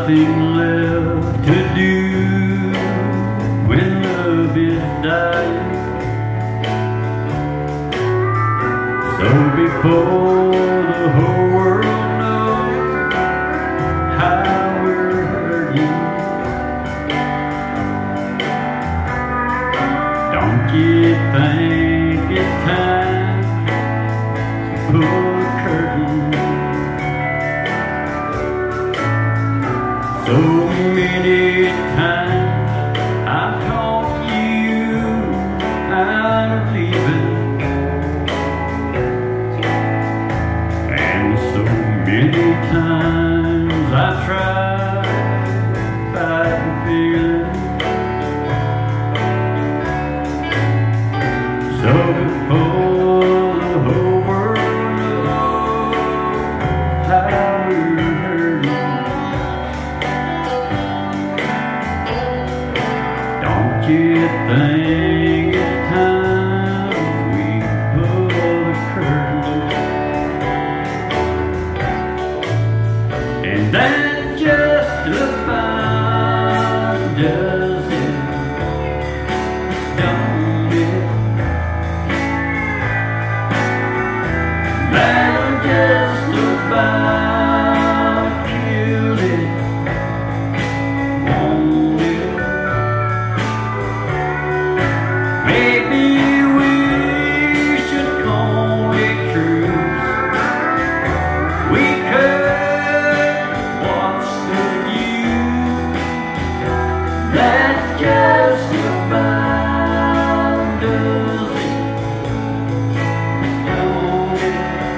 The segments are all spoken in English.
nothing left to do when love is dying. So before the whole world knows how we're hurting, don't you think it's time to pull the curtain? So many times I've talked you out of leaving, and so many times I tried fighting feelings. So before the whole world knows how we're hurting, don't you think it's time we pull the curtain? And that just about does it, don't it? That'll just about kill it, won't it? Maybe we should call it truce. We could, what's the use? That just about does it, don't it?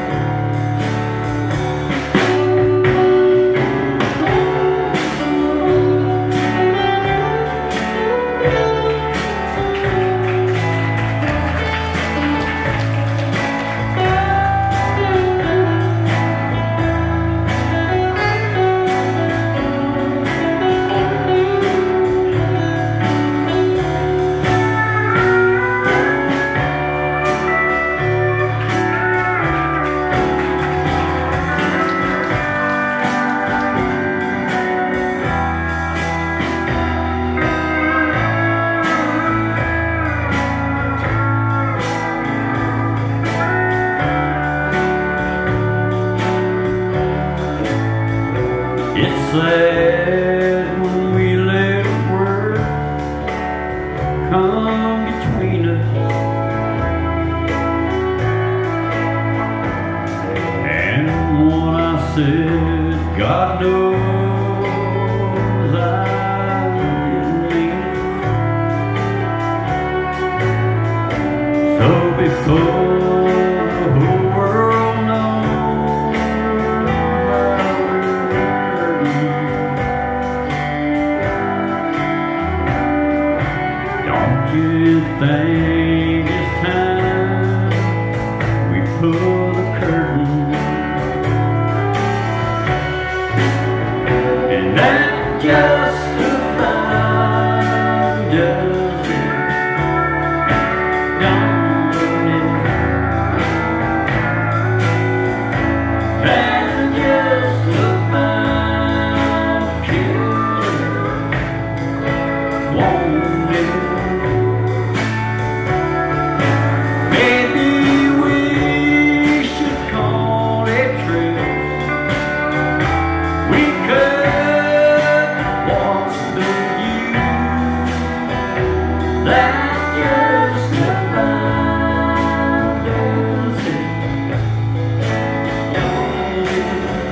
It's sad when we let words come between us, and when I said, God knows I didn't mean it. So before the whole world knows how we're hurting, don't you think it's time we pull the curtain? And that just about does it, don't it? That just about kills it, won't it? Maybe we should call it truce. We could, what's the use? That just about does it, don't it?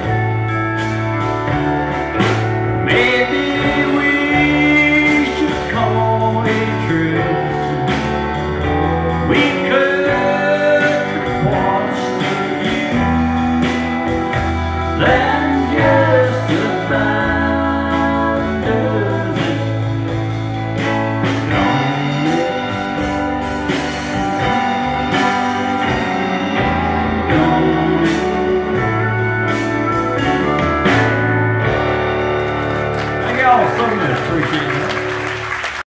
Maybe we should call it truce. We could, what's the use? That just about does it, don't it? Don't it? Thank y'all so much, appreciate it.